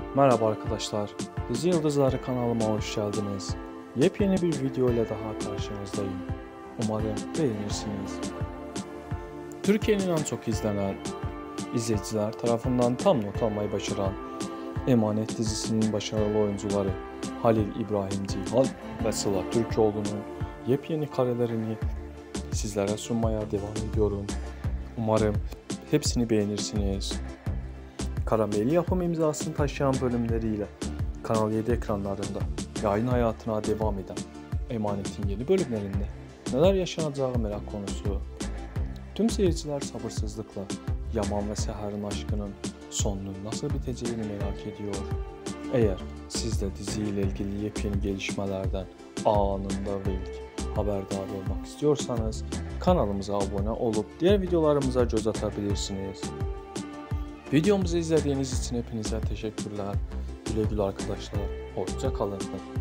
Merhaba arkadaşlar, Dizi Yıldızları kanalıma hoş geldiniz. Yepyeni bir video ile daha karşınızdayım. Umarım beğenirsiniz. Türkiye'nin en çok izlenen, izleyiciler tarafından tam not almayı başaran Emanet dizisinin başarılı oyuncuları Halil İbrahim Ceyhan ve Sıla Türkoğlu'nun yepyeni karelerini sizlere sunmaya devam ediyorum. Umarım hepsini beğenirsiniz. Karameli yapım imzasını taşıyan bölümleriyle Kanal 7 ekranlarında yayın hayatına devam eden Emanet'in yeni bölümlerinde neler yaşanacağı merak konusu. Tüm seyirciler sabırsızlıkla Yaman ve Seher'in aşkının sonunun nasıl biteceğini merak ediyor. Eğer siz de diziyle ilgili yepyeni gelişmelerden anında ve ilk haberdar olmak istiyorsanız kanalımıza abone olup diğer videolarımıza göz atabilirsiniz. Videomuzu izlediğiniz için hepinize teşekkürler. Güle güle arkadaşlar. Hoşça kalın.